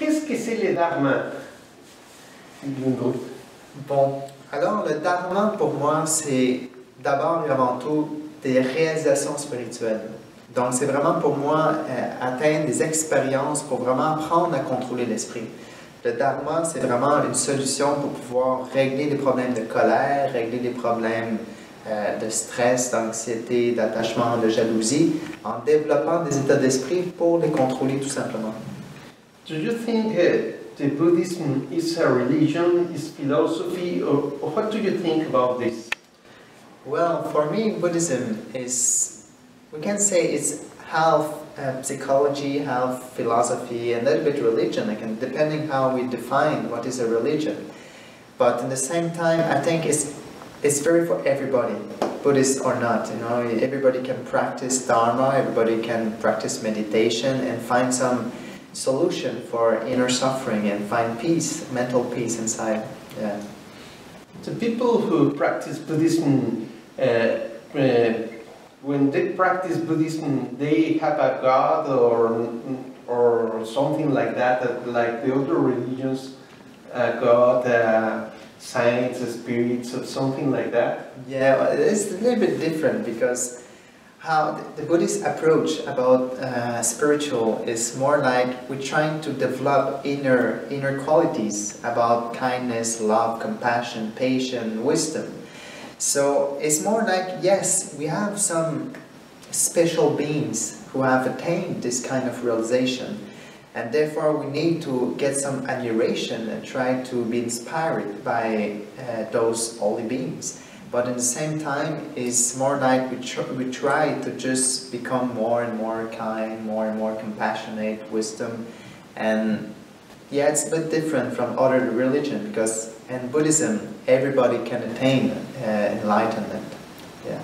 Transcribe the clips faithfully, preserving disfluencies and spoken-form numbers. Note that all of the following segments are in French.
qu'est-ce que c'est le dharma? Bon, alors le dharma pour moi c'est d'abord et avant tout des réalisations spirituelles. Donc c'est vraiment pour moi euh, atteindre des expériences pour vraiment apprendre à contrôler l'esprit. Le dharma c'est vraiment une solution pour pouvoir régler les problèmes de colère, régler les problèmes euh, de stress, d'anxiété, d'attachement, de jalousie, en développant des états d'esprit pour les contrôler tout simplement. Do you think uh, the Buddhism is a religion, is philosophy, or, or what do you think about this? Well, for me, Buddhism is, we can say it's half uh, psychology, half philosophy, and a little bit religion, again, depending how we define what is a religion. But in the same time, I think it's, it's very for everybody, Buddhist or not. You know, everybody can practice Dharma, everybody can practice meditation and find some solution for inner suffering and find peace, mental peace inside. Yeah. The people who practice Buddhism, uh, uh, when they practice Buddhism, they have a god or or something like that, that like the other religions, a god, uh, saints, spirits, or something like that. Yeah, well, it's a little bit different because how the Buddhist approach about uh, spiritual is more like we're trying to develop inner inner qualities about kindness, love, compassion, patience, wisdom. So it's more like, yes, we have some special beings who have attained this kind of realization, and therefore we need to get some admiration and try to be inspired by uh, those holy beings. But at the same time, it's more like we, tr we try to just become more and more kind, more and more compassionate, wisdom. And yeah, it's a bit different from other religion because in Buddhism, everybody can attain uh, enlightenment. Yeah.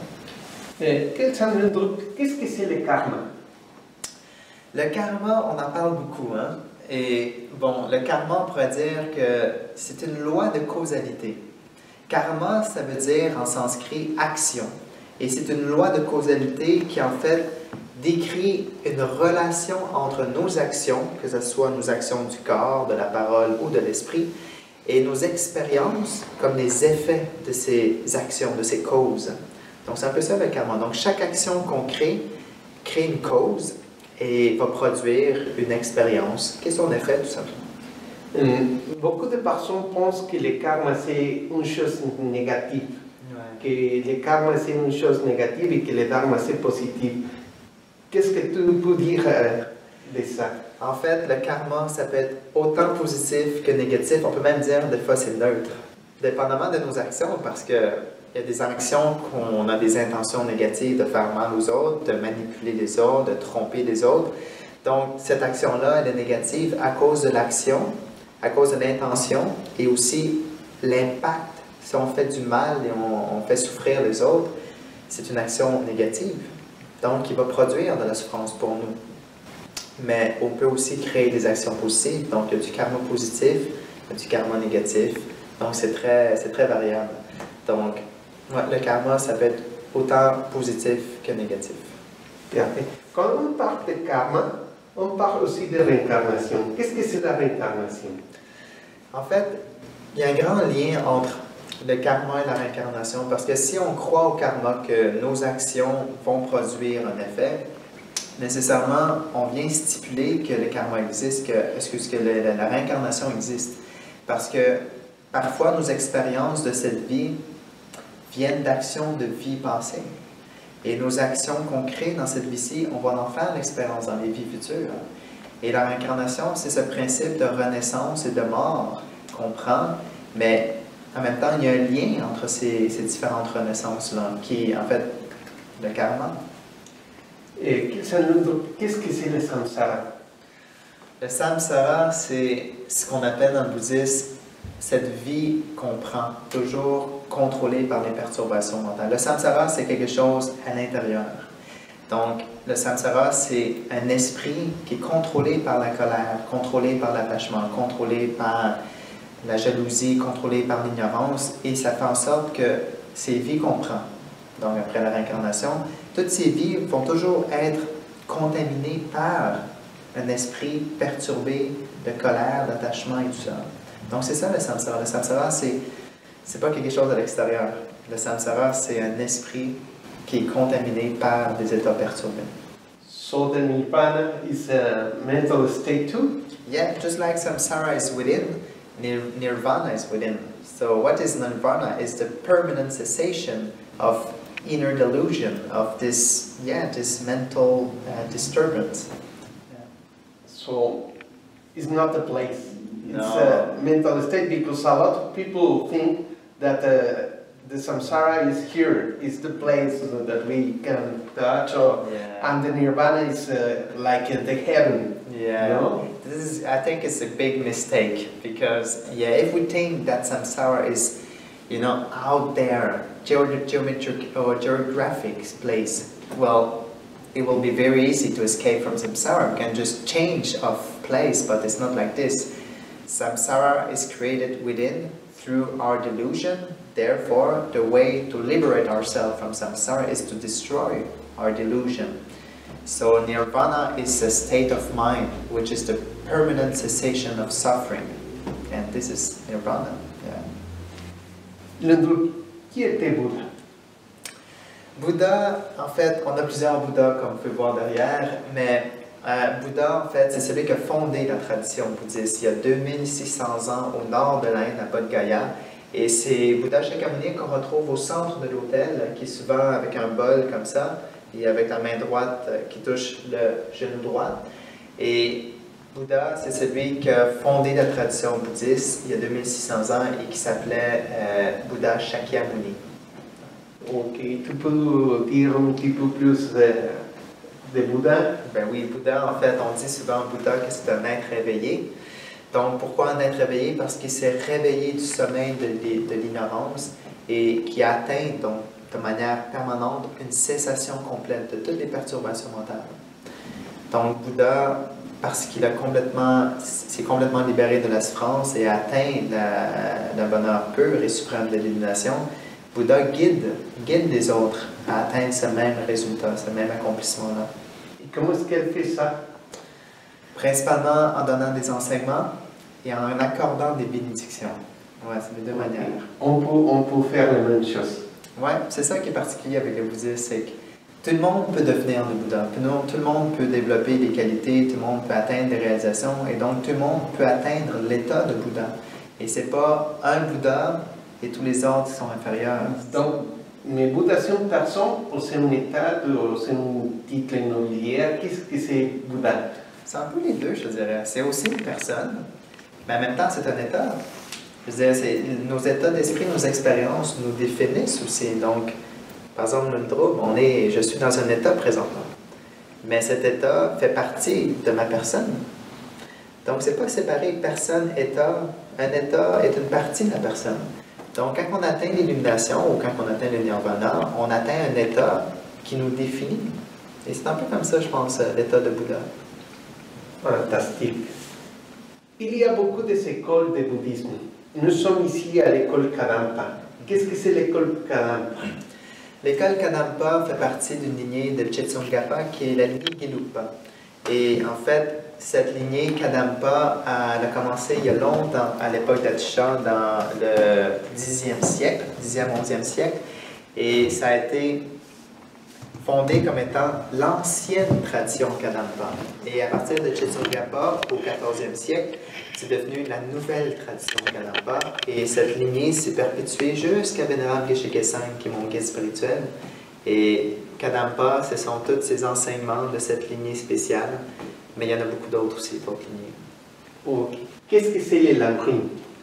Qu'est-ce que c'est le karma? Le karma, on en parle beaucoup. Hein? Et bon, le karma, on pourrait dire que c'est une loi de causalité. Karma, ça veut dire en sanskrit action. Et c'est une loi de causalité qui en fait décrit une relation entre nos actions, que ce soit nos actions du corps, de la parole ou de l'esprit, et nos expériences comme les effets de ces actions, de ces causes. Donc c'est un peu ça le karma. Donc chaque action qu'on crée, crée une cause et va produire une expérience qui est son effet tout simplement. Um, beaucoup de personnes pensent que le karma c'est une chose négative, ouais. Que le karma c'est une chose négative et que le dharma c'est positif. Qu'est-ce que tu peux dire euh, de ça? En fait, le karma, ça peut être autant positif que négatif. On peut même dire des fois c'est neutre, dépendamment de nos actions, parce que il y a des actions qu'on a des intentions négatives de faire mal aux autres, de manipuler les autres, de tromper les autres. Donc cette action-là, elle est négative à cause de l'action, à cause de l'intention et aussi l'impact. Si on fait du mal et on, on fait souffrir les autres, c'est une action négative. Donc, il va produire de la souffrance pour nous. Mais on peut aussi créer des actions positives. Donc, il y a du karma positif, il y a du karma négatif. Donc, c'est très, c'est très variable. Donc, ouais, le karma, ça peut être autant positif que négatif. Parfait. Quand on parle de karma, on parle aussi de réincarnation. Qu'est-ce que c'est la réincarnation? En fait, il y a un grand lien entre le karma et la réincarnation, parce que si on croit au karma, que nos actions vont produire un effet, nécessairement, on vient stipuler que le karma existe, que, excuse, que le, la, la réincarnation existe. Parce que parfois, nos expériences de cette vie viennent d'actions de vie passées. Et nos actions qu'on crée dans cette vie-ci, on va en faire l'expérience dans les vies futures. Et la réincarnation, c'est ce principe de renaissance et de mort qu'on prend, mais en même temps, il y a un lien entre ces, ces différentes renaissances-là, qui est en fait le karma. Et qu'est-ce que c'est le samsara? Le samsara, c'est ce qu'on appelle dans le bouddhisme cette vie qu'on prend, toujours contrôlée par les perturbations mentales. Le samsara, c'est quelque chose à l'intérieur. Donc, le samsara, c'est un esprit qui est contrôlé par la colère, contrôlé par l'attachement, contrôlé par la jalousie, contrôlé par l'ignorance, et ça fait en sorte que ces vies qu'on prend, donc après la réincarnation, toutes ces vies vont toujours être contaminées par un esprit perturbé de colère, d'attachement et tout ça. Donc c'est ça le samsara. Le samsara, c'est c'est pas quelque chose à l'extérieur. Le samsara, c'est un esprit qui est contaminé par des états perturbés. So the nirvana is a mental state too? Yeah, just like samsara is within, nir nirvana is within. So what is nirvana is the permanent cessation of inner delusion, of this, yeah, this mental uh, disturbance. Yeah. So it's not a place. It's No. a mental state, because a lot of people think that uh, the samsara is here, is the place that we can touch, or, Yeah. and the nirvana is uh, like uh, the heaven. Yeah. No? This is, I think it's a big mistake, because, yeah, if we think that samsara is, you know, out there, geog geometric or geographic place, well, it will be very easy to escape from samsara. We can just change of place, but it's not like this. Samsara is created within through our delusion. Therefore, the way to liberate ourselves from samsara is to destroy our delusion. So nirvana is a state of mind, which is the permanent cessation of suffering. And this is nirvana. Yeah. Le qui était Bouddha? Bouddha, en fait, on a plusieurs Bouddhas, comme vous pouvez voir derrière, mais euh, Bouddha, en fait, c'est celui qui a fondé la tradition bouddhiste il y a deux mille six cents ans au nord de l'Inde, à Bodh Gaya. Et c'est Bouddha Shakyamuni qu'on retrouve au centre de l'autel, qui est souvent avec un bol comme ça, et avec la main droite qui touche le genou droit. Et Bouddha, c'est celui qui a fondé la tradition bouddhiste il y a deux mille six cents ans et qui s'appelait euh, Bouddha Shakyamuni. Ok, tu peux dire un petit peu plus de, de Bouddha? Ben oui, Bouddha, en fait, on dit souvent Bouddha que c'est un être réveillé. Donc, pourquoi un être réveillé? Parce qu'il s'est réveillé du sommeil de, de l'ignorance et qui a atteint, donc, de manière permanente, une cessation complète de toutes les perturbations mentales. Donc, Bouddha, parce qu'il a complètement, s'est complètement libéré de la souffrance et a atteint le bonheur pur et suprême de l'illumination, Bouddha guide, guide les autres à atteindre ce même résultat, ce même accomplissement-là. Et comment est-ce qu'elle fait ça? Principalement en donnant des enseignements et en accordant des bénédictions. Ouais, c'est les deux Okay. manières. On peut, on peut faire la même chose. Ouais, c'est ça qui est particulier avec le bouddhisme, c'est que tout le monde peut devenir le Bouddha, tout le monde peut développer des qualités, tout le monde peut atteindre des réalisations, et donc tout le monde peut atteindre l'état de Bouddha. Et c'est pas un Bouddha et tous les autres qui sont inférieurs. Donc, mais Bouddha, c'est une personne ou c'est un état ou c'est un titre nobiliaire? Qu'est-ce que c'est Bouddha? C'est un peu les deux, je dirais. C'est aussi une personne, mais en même temps, c'est un état. Je veux dire, nos états d'esprit, nos expériences nous définissent aussi. Donc, par exemple, le trouble, on est, je suis dans un état présentement. Mais cet état fait partie de ma personne. Donc, c'est pas séparé personne, état. Un état est une partie de la personne. Donc, quand on atteint l'illumination ou quand on atteint le nirvana, on atteint un état qui nous définit. Et c'est un peu comme ça, je pense, l'état de Bouddha. Fantastique. Il y a beaucoup d'écoles de bouddhisme. Nous sommes ici à l'école Kadampa. Qu'est-ce que c'est l'école Kadampa? L'école Kadampa fait partie d'une lignée de Tsongkhapa qui est la lignée Gelugpa. Et en fait, cette lignée Kadampa, elle a commencé il y a longtemps, à l'époque d'Atisha, dans le dixième siècle, dixième, onzième siècle. Et ça a été fondé comme étant l'ancienne tradition Kadampa. Et à partir de Tsongkhapa, au quatorzième siècle, c'est devenu la nouvelle tradition Kadampa. Et cette lignée s'est perpétuée jusqu'à Vénérable Geshe Gesang, qui est mon guide spirituel. Et Kadampa, ce sont tous ces enseignements de cette lignée spéciale. Mais il y en a beaucoup d'autres aussi, d'autres lignées. Okay. Qu'est-ce que c'est le Lamrim?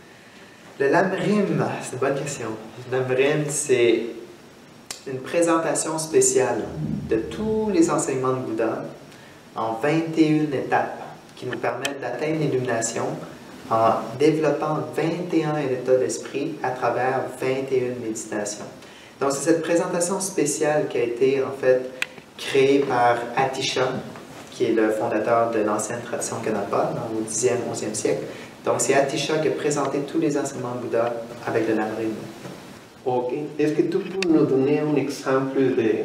Le Lamrim, c'est une bonne question. Le Lamrim, c'est une présentation spéciale de tous les enseignements de Bouddha en vingt et une étapes qui nous permettent d'atteindre l'illumination en développant vingt et un états d'esprit à travers vingt et une méditations. Donc c'est cette présentation spéciale qui a été en fait créée par Atisha, qui est le fondateur de l'ancienne tradition Kadampa, dans le dixième, onzième siècle. Donc c'est Atisha qui a présenté tous les enseignements de Bouddha avec le Lamrim. Ok. Est-ce que tu peux nous donner un exemple de,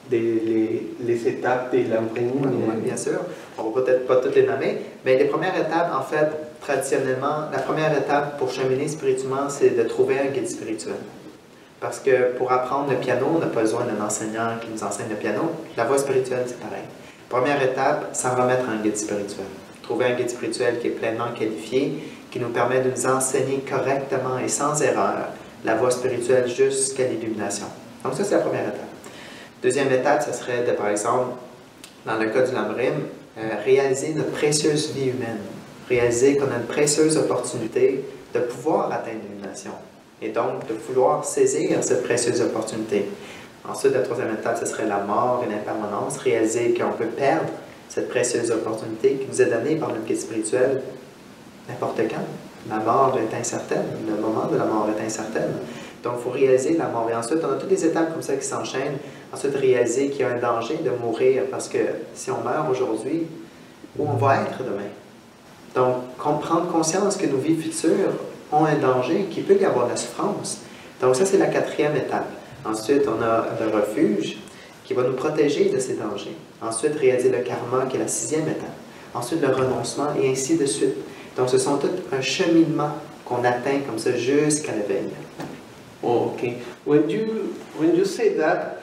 des les, les étapes de l'empreinte. Oui, oui, bien sûr. On va peut-être pas toutes les nommer, mais les premières étapes, en fait, traditionnellement, la première étape pour cheminer spirituellement, c'est de trouver un guide spirituel. Parce que pour apprendre le piano, on n'a pas besoin d'un enseignant qui nous enseigne le piano. La voie spirituelle, c'est pareil. Première étape, s'en remettre à un guide spirituel. Trouver un guide spirituel qui est pleinement qualifié, qui nous permet de nous enseigner correctement et sans erreur la voie spirituelle jusqu'à l'illumination. Donc ça, c'est la première étape. Deuxième étape, ce serait de, par exemple, dans le cas du Lamrim, euh, réaliser notre précieuse vie humaine. Réaliser qu'on a une précieuse opportunité de pouvoir atteindre l'illumination. Et donc, de vouloir saisir cette précieuse opportunité. Ensuite, la troisième étape, ce serait la mort et l'impermanence. Réaliser qu'on peut perdre cette précieuse opportunité qui nous est donnée par notre guide spirituel n'importe quand. La mort est incertaine. Le moment de la mort est incertaine. Donc, il faut réaliser la mort. Et ensuite, on a toutes les étapes comme ça qui s'enchaînent. Ensuite, réaliser qu'il y a un danger de mourir parce que si on meurt aujourd'hui, où on va être demain? Donc, prendre conscience que nos vies futures ont un danger, qu'il peut y avoir de la souffrance. Donc ça, c'est la quatrième étape. Ensuite, on a le refuge qui va nous protéger de ces dangers. Ensuite, réaliser le karma qui est la sixième étape. Ensuite, le renoncement et ainsi de suite. Donc ce sont tout un cheminement qu'on atteint comme ça jusqu'à l'éveil. Oh, okay. When you, when you say that,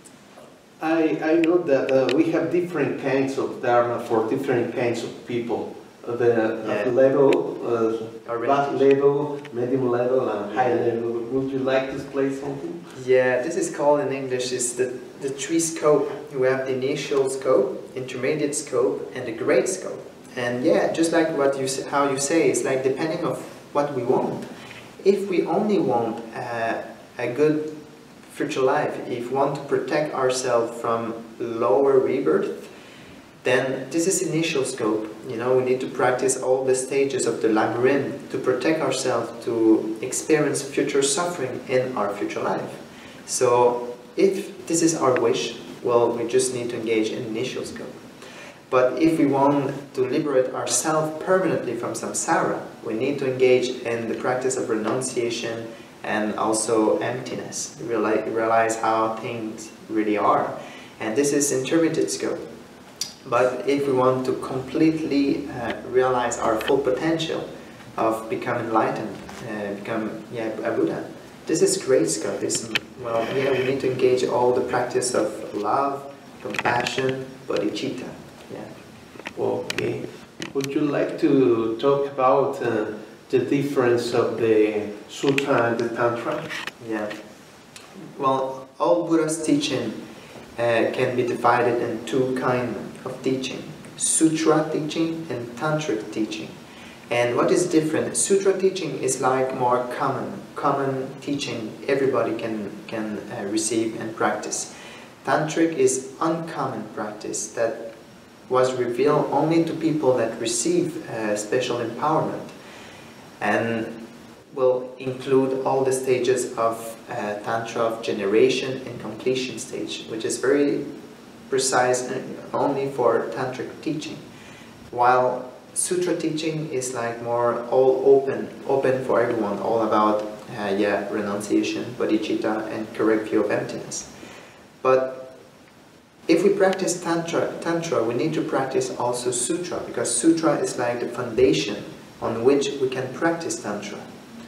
I, I know that uh, we have different kinds of dharma for different kinds of people. The Yeah. level, uh, Or back religion. level, medium level, and high level. Would you like to explain something? Yeah, this is called in English is the, the three scope. We have the initial scope, intermediate scope, and the great scope. And yeah, just like what you s- how you say, it's like depending of what we want. If we only want uh, a good future life, if we want to protect ourselves from lower rebirth, then this is initial scope. You know, we need to practice all the stages of the Lamrim to protect ourselves to experience future suffering in our future life. So if this is our wish, well, we just need to engage in initial scope. But if we want to liberate ourselves permanently from samsara, we need to engage in the practice of renunciation and also emptiness, realize, realize how things really are. And this is intermediate scope. But if we want to completely uh, realize our full potential of becoming enlightened, uh, become yeah, a Buddha, this is great scope. This, well, yeah, we need to engage all the practice of love, compassion, bodhicitta. Yeah. Okay. Would you like to talk about uh, the difference of the Sutra and the Tantra? Yeah. Well, all Buddha's teaching uh, can be divided in two kinds of teaching: Sutra teaching and Tantric teaching. And what is different? Sutra teaching is like more common, common teaching everybody can can uh, receive and practice. Tantric is uncommon practice that was revealed only to people that receive uh, special empowerment, and will include all the stages of uh, Tantra of generation and completion stage, which is very precise and only for Tantric teaching. While Sutra teaching is like more all open, open for everyone, all about uh, yeah, renunciation, bodhicitta, and correct view of emptiness. But if we practice Tantra, Tantra, we need to practice also Sutra, because Sutra is like the foundation on which we can practice Tantra.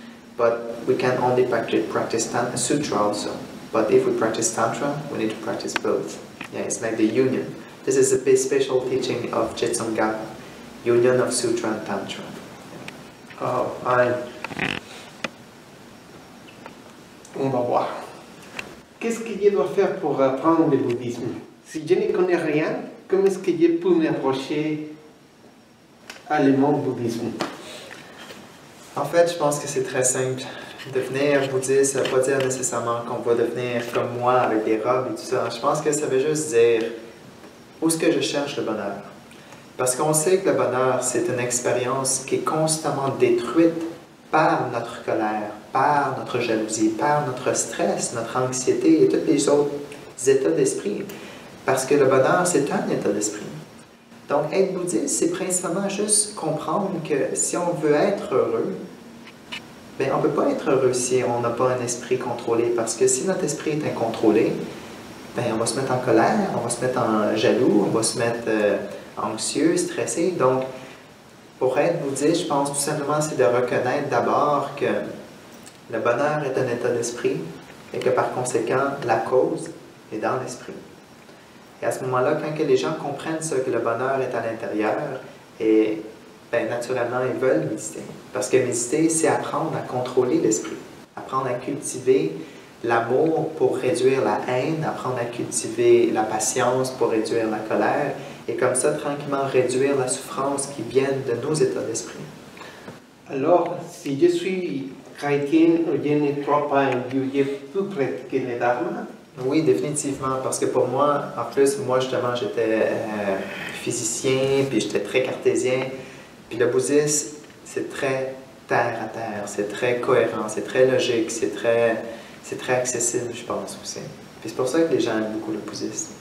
But we can only practice, practice Tantra, Sutra also. But if we practice Tantra, we need to practice both. Yeah, it's like the union. This is a big special teaching of Jetsongapa, union of Sutra and Tantra. Oh, fine. On va voir. Qu'est-ce que je dois faire pour apprendre le bouddhisme? Si je ne connais rien, comment est-ce que je peux m'approcher à le monde bouddhisme? En fait, je pense que c'est très simple. Devenir bouddhiste, ça ne veut pas dire nécessairement qu'on va devenir comme moi avec des robes et tout ça. Je pense que ça veut juste dire où est-ce que je cherche le bonheur. Parce qu'on sait que le bonheur, c'est une expérience qui est constamment détruite par notre colère, par notre jalousie, par notre stress, notre anxiété et tous les autres états d'esprit. Parce que le bonheur, c'est un état d'esprit. Donc, être bouddhiste, c'est principalement juste comprendre que si on veut être heureux, ben, on ne peut pas être heureux si on n'a pas un esprit contrôlé. Parce que si notre esprit est incontrôlé, ben, on va se mettre en colère, on va se mettre en jaloux, on va se mettre euh, anxieux, stressé. Donc, pour être bouddhiste, je pense tout simplement, c'est de reconnaître d'abord que le bonheur est un état d'esprit et que par conséquent, la cause est dans l'esprit. Et à ce moment-là, quand que les gens comprennent ça, que le bonheur est à l'intérieur, et ben, naturellement, ils veulent méditer. Parce que méditer, c'est apprendre à contrôler l'esprit, apprendre à cultiver l'amour pour réduire la haine, apprendre à cultiver la patience pour réduire la colère, et comme ça, tranquillement réduire la souffrance qui vient de nos états d'esprit. Alors, si je suis chrétien, je ne crois pas en Dieu, je peux pratiquer le dharma? Oui, définitivement, parce que pour moi, en plus, moi justement, j'étais euh, physicien, puis j'étais très cartésien, puis le bouddhisme, c'est très terre à terre, c'est très cohérent, c'est très logique, c'est très, c'est très accessible, je pense aussi. Puis c'est pour ça que les gens aiment beaucoup le bouddhisme.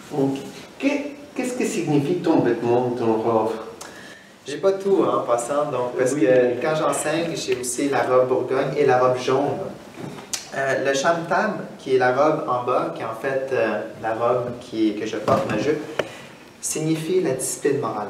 Okay. Qu'est-ce que signifie ton vêtement, ton robe? J'ai pas tout hein, en passant, donc, parce oui. que quand j'enseigne, j'ai aussi la robe Bourgogne et la robe jaune. Euh, le shamtab, qui est la robe en bas, qui est en fait euh, la robe qui, que je porte, ma jupe, signifie la discipline morale.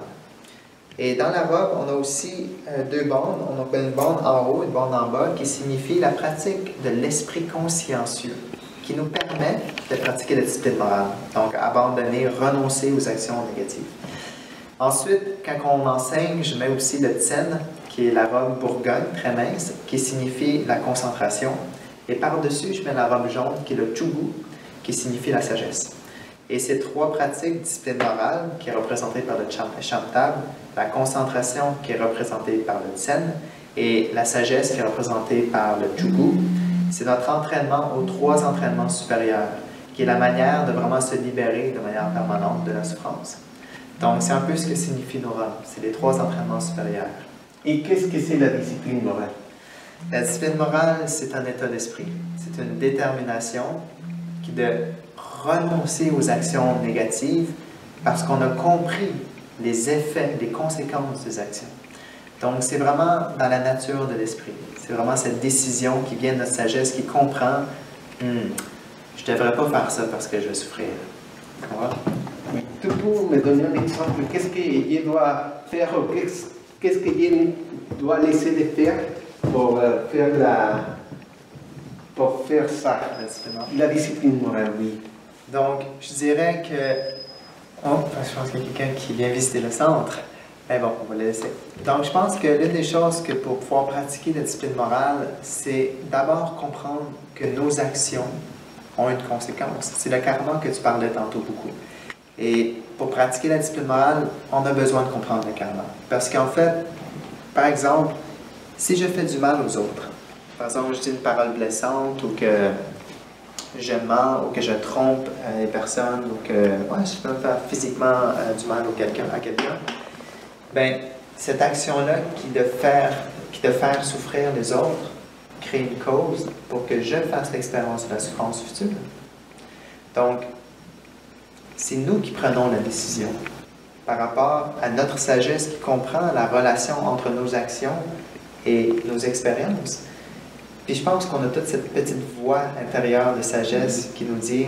Et dans la robe, on a aussi euh, deux bandes. On a une bande en haut, une bande en bas, qui signifie la pratique de l'esprit consciencieux, qui nous permet de pratiquer la discipline morale. Donc, abandonner, renoncer aux actions négatives. Ensuite, quand on enseigne, je mets aussi le tsen, qui est la robe Bourgogne, très mince, qui signifie la concentration. Et par-dessus, je mets la robe jaune, qui est le chugu, qui signifie la sagesse. Et ces trois pratiques, discipline morale, qui est représentée par le shamtab, la concentration, qui est représentée par le tsen, et la sagesse, qui est représentée par le chugu, c'est notre entraînement aux trois entraînements supérieurs, qui est la manière de vraiment se libérer de manière permanente de la souffrance. Donc, c'est un peu ce que signifie nos robes. C'est les trois entraînements supérieurs. Et qu'est-ce que c'est la discipline morale? La discipline morale, c'est un état d'esprit. C'est une détermination qui de renoncer aux actions négatives parce qu'on a compris les effets, les conséquences des actions. Donc, c'est vraiment dans la nature de l'esprit. C'est vraiment cette décision qui vient de notre sagesse, qui comprend hmm, je ne devrais pas faire ça parce que je vais souffrir. Voilà. Tu peux me donner un exemple? Qu'est-ce que je dois faire ou qu'est-ce que je dois laisser de faire pour faire, la, pour faire ça? La discipline morale, oui. Donc, je dirais que... Oh, je pense qu'il y a quelqu'un qui vient visiter le centre. Mais bon, on va le laisser. Donc, je pense que l'une des choses que pour pouvoir pratiquer la discipline morale, c'est d'abord comprendre que nos actions ont une conséquence. C'est le karma que tu parlais tantôt beaucoup. Et pour pratiquer la discipline morale, on a besoin de comprendre le karma. Parce qu'en fait, par exemple, si je fais du mal aux autres, par exemple, je dis une parole blessante ou que je mens ou que je trompe les personnes ou que ouais, je peux faire physiquement euh, du mal à quelqu'un, à quelqu'un, bien, cette action-là qui de faire, qui de faire souffrir les autres crée une cause pour que je fasse l'expérience de la souffrance future. Donc, c'est nous qui prenons la décision par rapport à notre sagesse qui comprend la relation entre nos actions et nos expériences. Puis je pense qu'on a toute cette petite voix intérieure de sagesse qui nous dit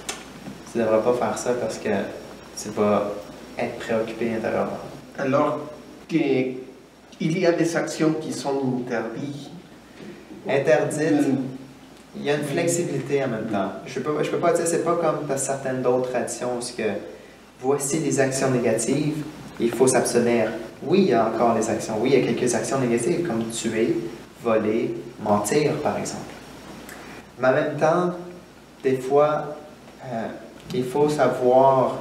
« Tu ne devrais pas faire ça parce que tu vas être préoccupé intérieurement. » Alors qu'il y a des actions qui sont interdites. Interdites. Il y a une flexibilité en même temps. Je ne peux, peux pas dire, c'est pas comme dans certaines d'autres traditions où que voici les actions négatives, il faut s'abstenir. Oui, il y a encore les actions. Oui, il y a quelques actions négatives comme tuer, voler, mentir, par exemple. Mais en même temps, des fois, euh, il faut savoir,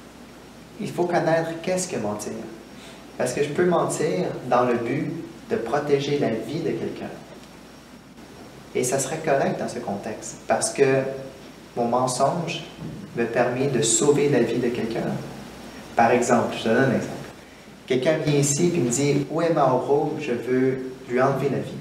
il faut connaître qu'est-ce que mentir. Parce que je peux mentir dans le but de protéger la vie de quelqu'un. Et ça serait correct dans ce contexte, parce que mon mensonge me permet de sauver la vie de quelqu'un. Par exemple, je te donne un exemple. Quelqu'un vient ici et me dit « Où est Mauro? Je veux lui enlever la vie. »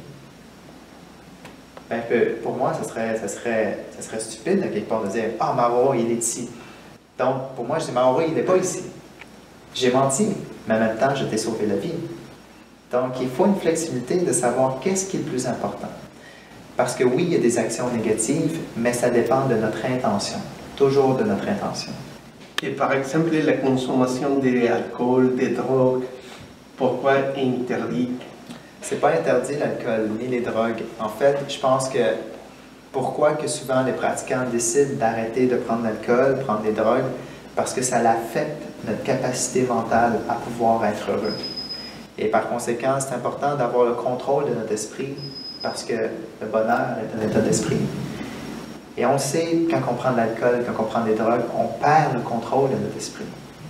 Ben, pour moi, ça serait, ça, serait, ça serait stupide à quelque part de dire « Ah, Mauro, il est ici. » Donc, pour moi, je dis « Mauro, il n'est pas ici. » J'ai menti, mais en même temps, je t'ai sauvé la vie. Donc, il faut une flexibilité de savoir qu'est-ce qui est le plus important. Parce que oui, il y a des actions négatives, mais ça dépend de notre intention. toujours de notre intention. Et par exemple, la consommation d'alcool, de drogue, pourquoi interdit? C'est pas interdit l'alcool ni les drogues. En fait, je pense que pourquoi que souvent les pratiquants décident d'arrêter de prendre l'alcool, prendre des drogues, parce que ça affecte notre capacité mentale à pouvoir être heureux. Et par conséquent, c'est important d'avoir le contrôle de notre esprit, parce que le bonheur est un état d'esprit. Et on sait, quand on prend de l'alcool, quand on prend des drogues, on perd le contrôle de notre esprit.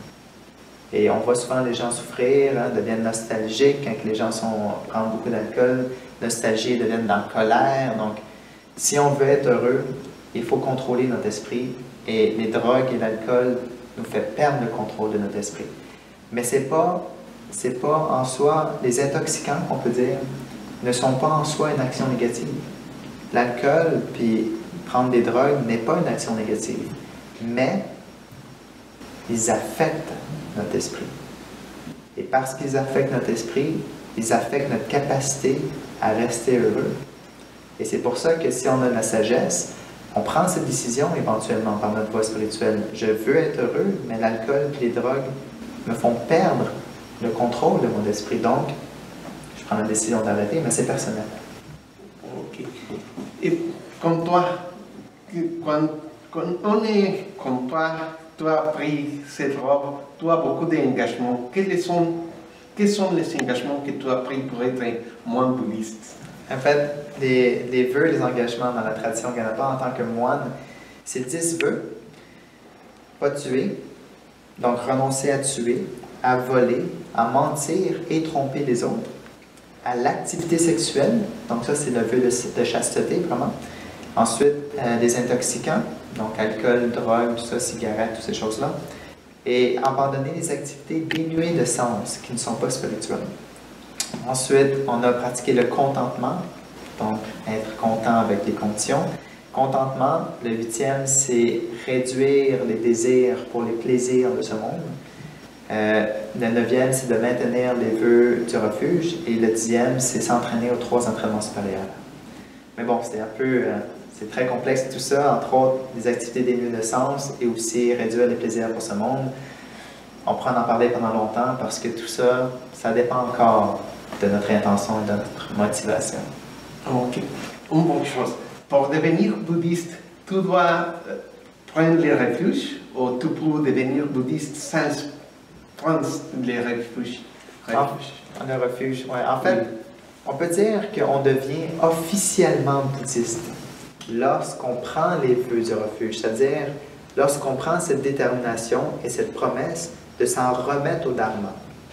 Et on voit souvent les gens souffrir, hein, deviennent nostalgiques quand les gens sont, prennent beaucoup d'alcool, nostalgie, deviennent dans la colère. Donc, si on veut être heureux, il faut contrôler notre esprit. Et les drogues et l'alcool nous font perdre le contrôle de notre esprit. Mais ce n'est pas, c'est pas en soi, les intoxicants, on peut dire, ne sont pas en soi une action négative. L'alcool, puis prendre des drogues n'est pas une action négative, mais ils affectent notre esprit. Et parce qu'ils affectent notre esprit, ils affectent notre capacité à rester heureux. Et c'est pour ça que si on a de la sagesse, on prend cette décision éventuellement par notre voie spirituelle. Je veux être heureux, mais l'alcool et les drogues me font perdre le contrôle de mon esprit. Donc, je prends la décision d'arrêter, mais c'est personnel. Ok. Et comme toi, quand, quand on est comme toi, tu as pris cette robe, tu as beaucoup d'engagements. Quels sont, quels sont les engagements que tu as pris pour être moins bouddhiste? En fait, les, les vœux, les engagements dans la tradition Ganapa en tant que moine, c'est dix vœux. Pas tuer, donc renoncer à tuer, à voler, à mentir et tromper les autres, à l'activité sexuelle, donc ça c'est le vœu de, de chasteté vraiment. Ensuite, euh, des intoxicants, donc alcool, drogue, tout ça, cigarettes, toutes ces choses-là. Et abandonner les activités dénuées de sens qui ne sont pas spirituelles. Ensuite, on a pratiqué le contentement, donc être content avec les conditions. Contentement, le huitième, c'est réduire les désirs pour les plaisirs de ce monde. Euh, le neuvième, c'est de maintenir les vœux du refuge. Et le dixième, c'est s'entraîner aux trois entraînements supérieurs. Mais bon, c'était un peu... Euh, c'est très complexe tout ça, entre autres des activités dénuées de sens et aussi réduire les plaisirs pour ce monde. On pourra en parler pendant longtemps parce que tout ça, ça dépend encore de notre intention et de notre motivation. Ok. Une bonne chose. Pour devenir bouddhiste, tu dois prendre les refuges ou tu peux devenir bouddhiste sans prendre les refuges? refuges. Ah, le refuge, ouais. En fait, oui. On peut dire qu'on devient officiellement bouddhiste lorsqu'on prend les vœux du refuge, c'est-à-dire lorsqu'on prend cette détermination et cette promesse de s'en remettre au Dharma,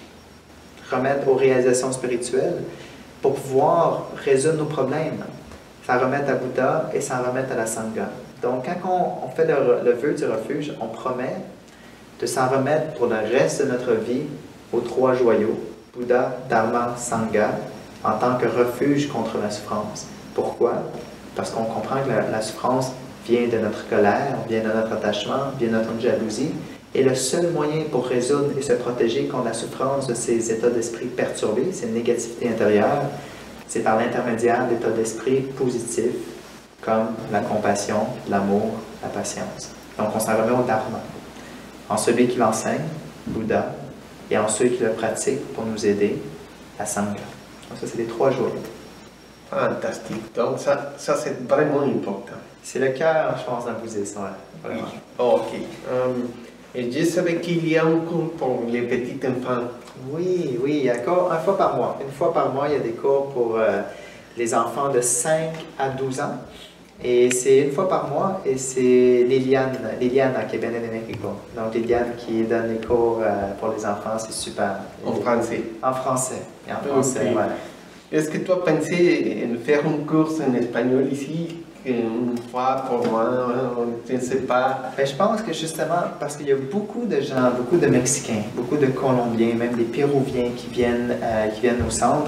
remettre aux réalisations spirituelles pour pouvoir résoudre nos problèmes, s'en remettre à Bouddha et s'en remettre à la Sangha. Donc, quand on, on fait le, le vœu du refuge, on promet de s'en remettre pour le reste de notre vie aux trois joyaux, Bouddha, Dharma, Sangha, en tant que refuge contre la souffrance. Pourquoi? Parce qu'on comprend que la, la souffrance vient de notre colère, vient de notre attachement, vient de notre jalousie. Et le seul moyen pour résoudre et se protéger contre la souffrance de ces états d'esprit perturbés, ces négativités intérieures, c'est par l'intermédiaire d'états d'esprit positifs, comme la compassion, l'amour, la patience. Donc on s'en remet au Dharma, en celui qui l'enseigne, Bouddha, et en ceux qui le pratiquent pour nous aider, la Sangha. Donc ça, c'est les trois joyaux. Fantastique. Donc ça, ça c'est vraiment important. C'est le cœur, je pense, d'un bouddhisme, ouais, vraiment. Ok. Um, et je savais qu'il y a un cours pour les petits enfants. Oui, oui, il y a cours une fois par mois. Une fois par mois, il y a des cours pour euh, les enfants de cinq à douze ans. Et c'est une fois par mois, et c'est Liliane, Liliana qui est bien de Mexico. Donc Liliane qui donne les cours euh, pour les enfants, c'est super. En français? En français, et en français, okay. Voilà. Est-ce que tu as pensé faire une course en espagnol ici, une fois pour moi, je ne sais pas? Ben, je pense que justement, parce qu'il y a beaucoup de gens, beaucoup de Mexicains, beaucoup de Colombiens, même des Péruviens qui viennent, euh, qui viennent au centre,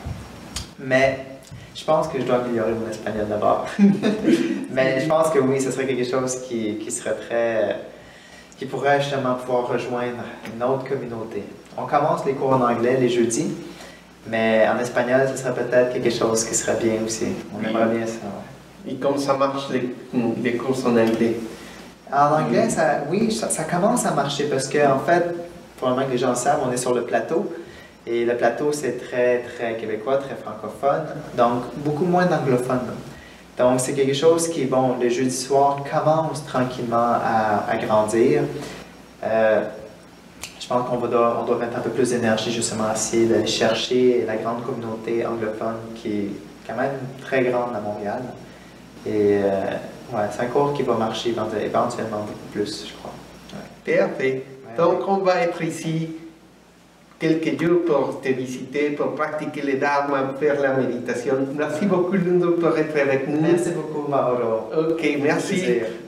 mais je pense que je dois améliorer mon espagnol d'abord. Mais je pense que oui, ce serait quelque chose qui, qui serait très... qui pourrait justement pouvoir rejoindre une autre communauté. On commence les cours en anglais les jeudis, mais en espagnol, ce serait peut-être quelque chose qui serait bien aussi. On aimerait bien ça. Ouais. Et comment ça marche les, les cours en anglais? En anglais, ça, oui, ça, ça commence à marcher parce qu'en en fait, probablement que les gens le savent, on est sur le plateau. Et le plateau, c'est très, très québécois, très francophone. Donc, beaucoup moins d'anglophones. Donc, c'est quelque chose qui, bon, le jeudi soir commence tranquillement à, à grandir. Euh, je pense qu'on doit, on doit mettre un peu plus d'énergie justement à essayer d'aller chercher la grande communauté anglophone qui est quand même très grande à Montréal. Et euh, ouais, c'est un cours qui va marcher éventuellement beaucoup plus, je crois. Ouais. Parfait. Ouais. Donc, on va être ici quelques jours pour te visiter, pour pratiquer les dharma, faire la méditation. Merci beaucoup, Lundo, pour être avec nous. Merci beaucoup, Mauro. Ok, merci.